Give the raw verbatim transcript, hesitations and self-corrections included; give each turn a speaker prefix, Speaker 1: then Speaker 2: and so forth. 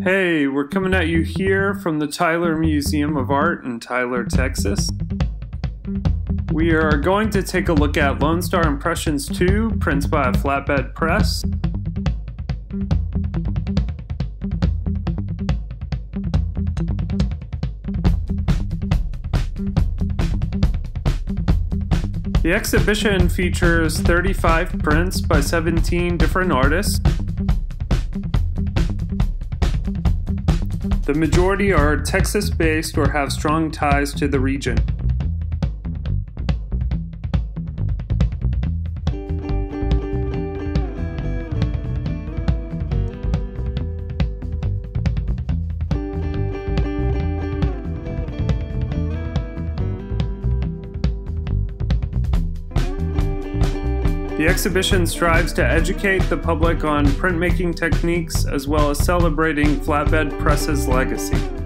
Speaker 1: Hey, we're coming at you here from the Tyler Museum of Art in Tyler, Texas. We are going to take a look at Lone Star Impressions two, prints by Flatbed Press. The exhibition features thirty-five prints by seventeen different artists. The majority are Texas-based or have strong ties to the region. The exhibition strives to educate the public on printmaking techniques as well as celebrating Flatbed Press's legacy.